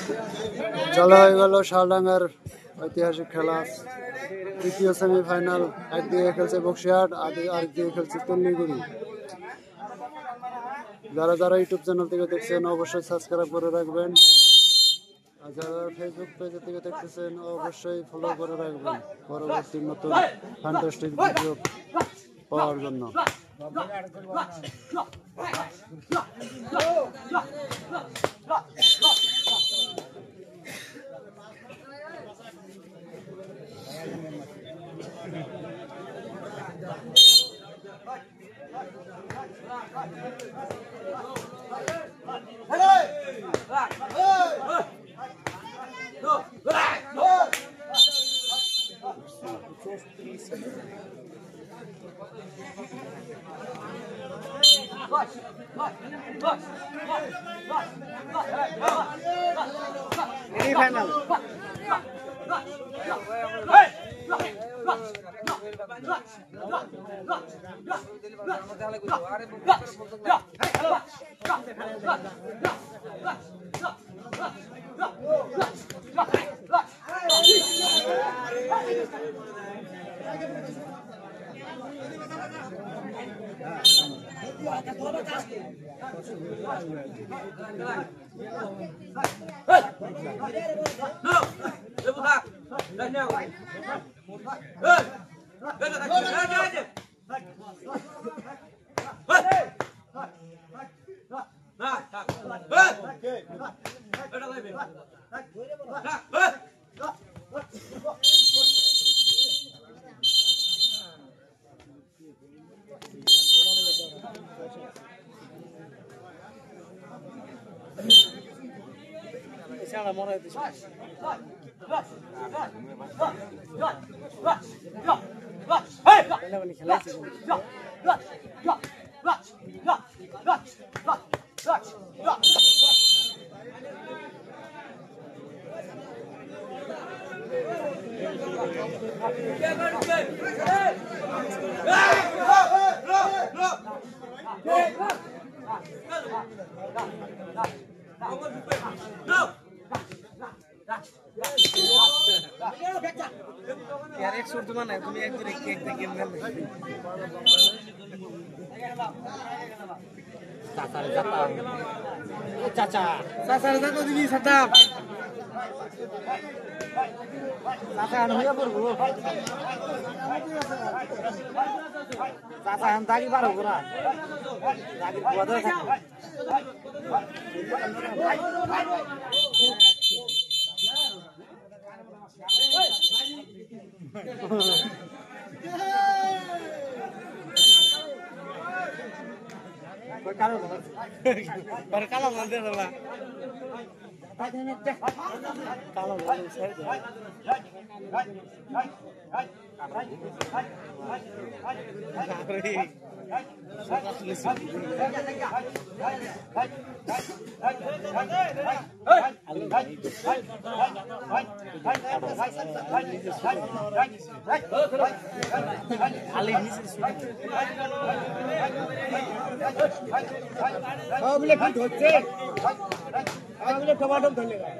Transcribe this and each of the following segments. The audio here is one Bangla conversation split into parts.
চলা হয়ে গেল শালডাঙ্গার ঐতিহাসিক খেলা তৃতীয় সেমিফাইনাল। একদিকে খেলছে বক্সিহাট, আরেকদিকে খেলছে তল্লিগুড়ি। যারা যারা ইউটিউব চ্যানেল থেকে দেখছেন অবশ্যই সাবস্ক্রাইব করে রাখবেন, আর যারা ফেসবুক পেজে থেকে দেখতেছেন অবশ্যই ফলো করে রাখবেন পরবর্তী নতুন ফ্যান্টাস্টিক ভিডিও পাওয়ার জন্য। यार एक सूट तुम्हारा है, तुम्हें एक दूर एक एक गेम में चाचा चाचा तो दिवी सटा चाचा अनुया पर हो चाचा हम ताकि बार हो रहा ताकि बुआदा था berkalah mandir lah. Kalau saya boleh kan hoce boleh tomato धन्यवाद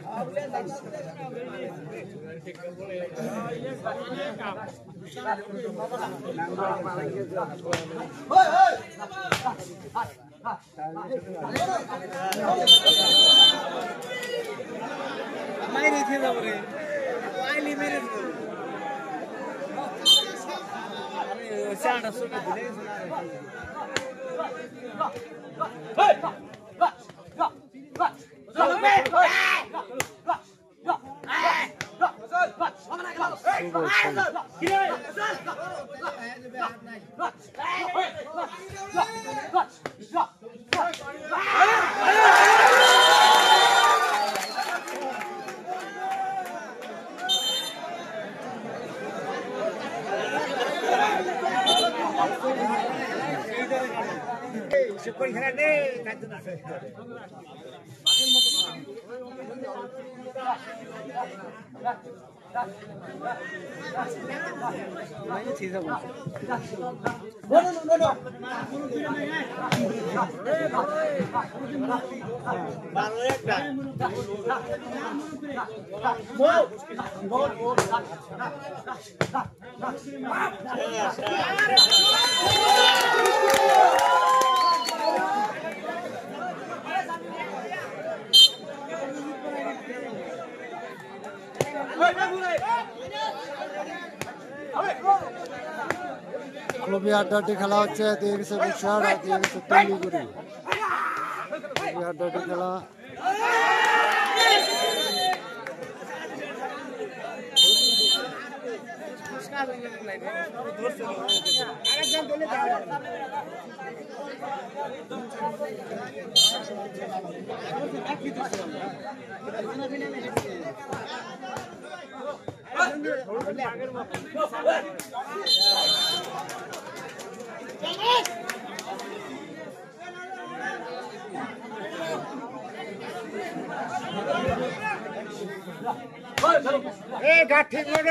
मेरे थे ना बोले वाइली मेरे अरे चांदा सुन दिले Super খুবই আড্ডাটি খেলা হচ্ছে, দিয়ে গেছে বিশাল আর দিয়ে গেছে তৈরিগুড়ি। খুবই আড্ডাটি খেলা। ঠিক করো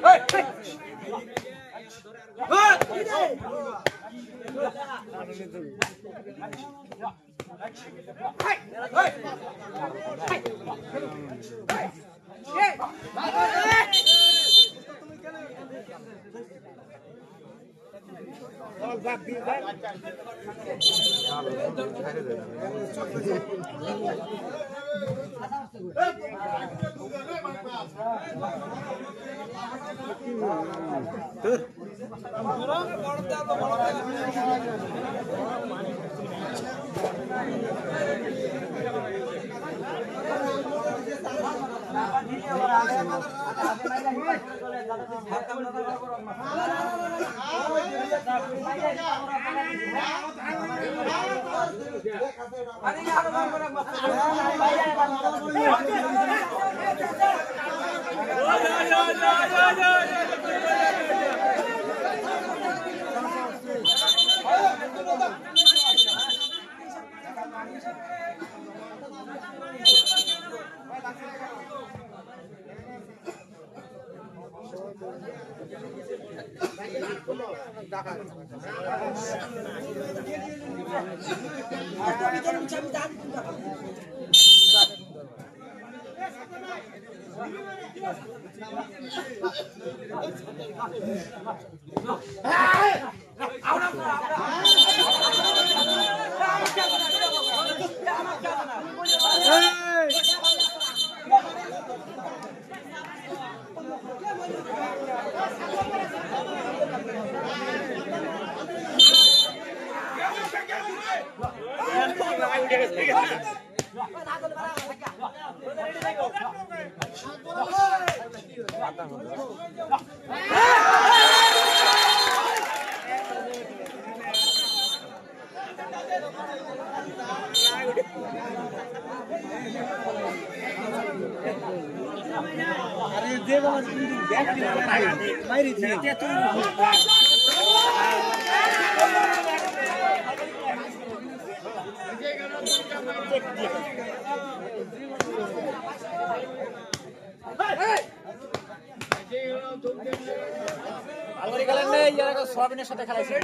সবিনের সাথে খেলাইছে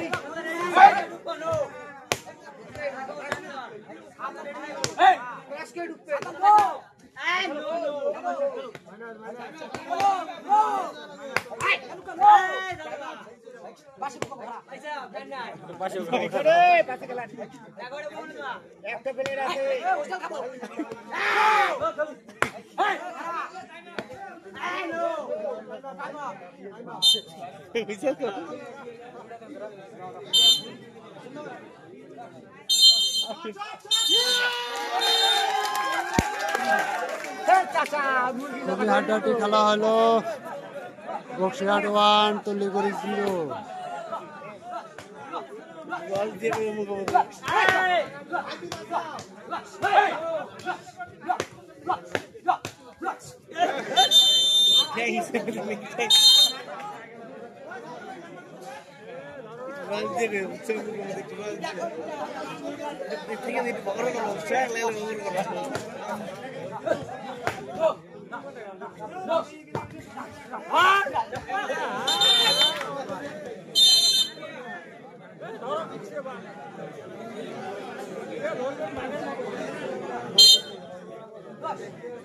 একটা প্লেয়ার আছে খুবই হাড্ডাহাড্ডি খেলা হলো। বক্সিহাট 1 তলিগুড়ি 0।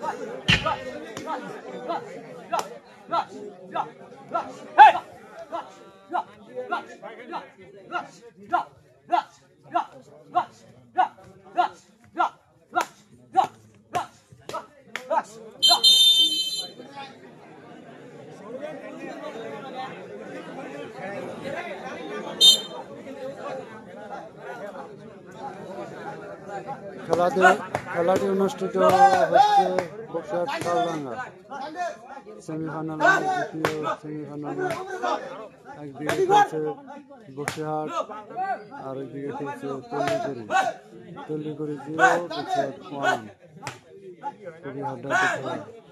খেলাটি অনুষ্ঠিত হচ্ছে বক্সিহাট সালডাঙ্গা সেমিফাইনাল দ্বিতীয় সেমিফাইনালে একদিকে খেলছে বক্সিহাট আর একদিকে খেলছে তল্লিগুড়ি 0 বক্সিহাট 1 খুবই হাড্ডাহাড্ডি খেলা।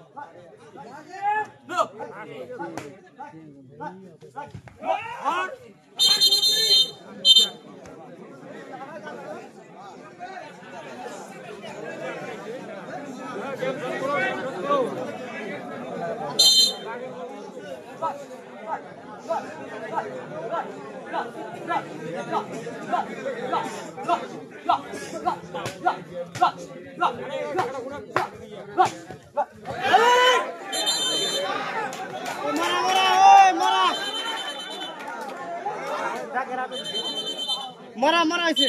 মরা মরা আছে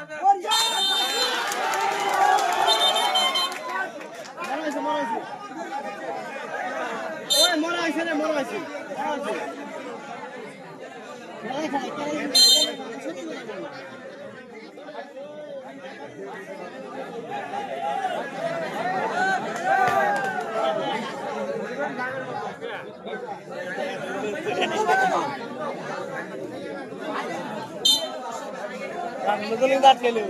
মরা আছে রে মরা আছে Nagulong dat kelo.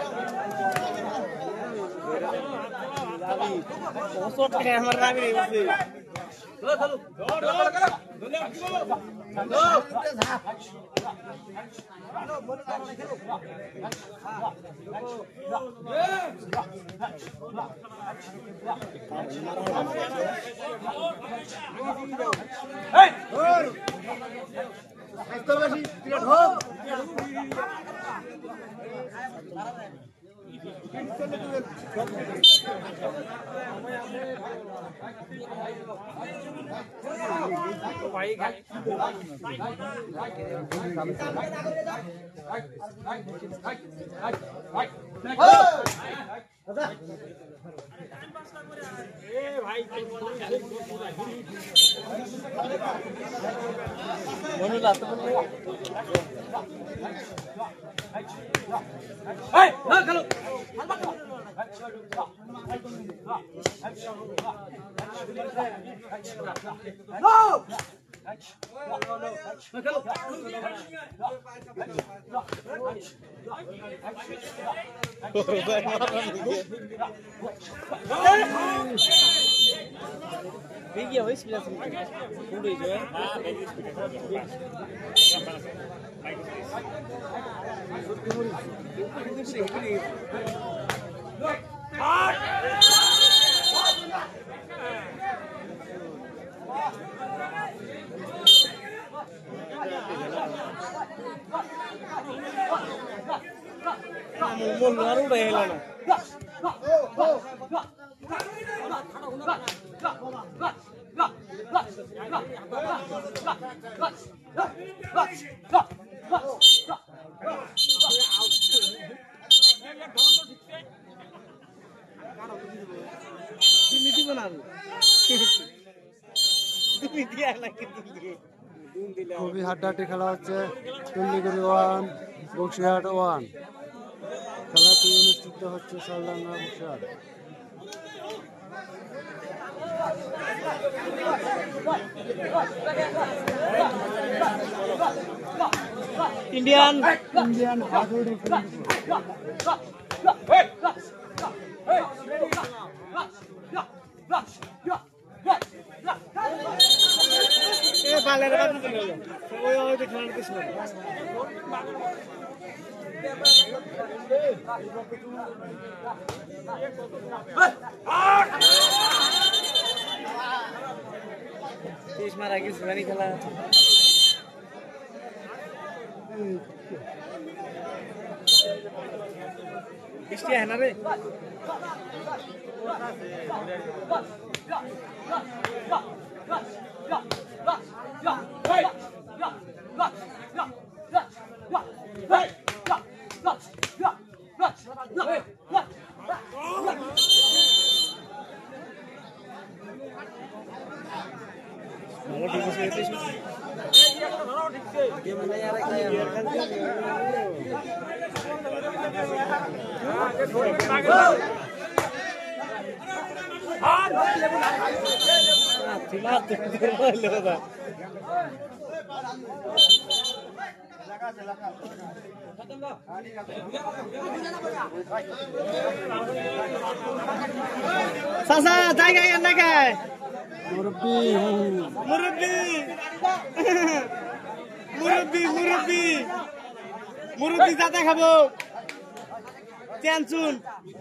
Osot kaya marami rin kasi. Video is bila sempat. Udah je. Baru dah hilang. Ini mana? Ini dia lagi tu. খুবই হাড্ডাহাড্ডি খেলা হচ্ছে তল্লিগুড়ি 1 বক্সিহাট 1 খেলাটি অনুষ্ঠিত হচ্ছে সালডাঙ্গা Bakshihat. Indian baler baru tu ni. Oh, itu kena lepas ni. Tis marah lagi sebenarnya kalah. Istilah mana? চাচা জায়গা এনেকে মুরব্বী মুরব্বী মুরব্বী মুরব্বী মুরব্বী দাদা খাবো টেনশন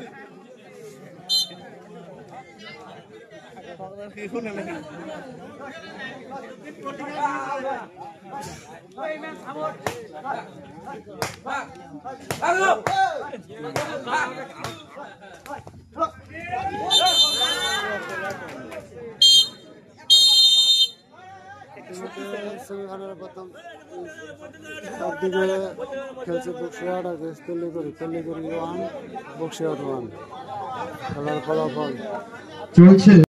সেমিফাইনালের প্রথম দিকে খেলছে বক্সিয়াট আর তল্লিগড়ি 1 বক্সিয়াট 1 খেলার ফলাফল চলছে।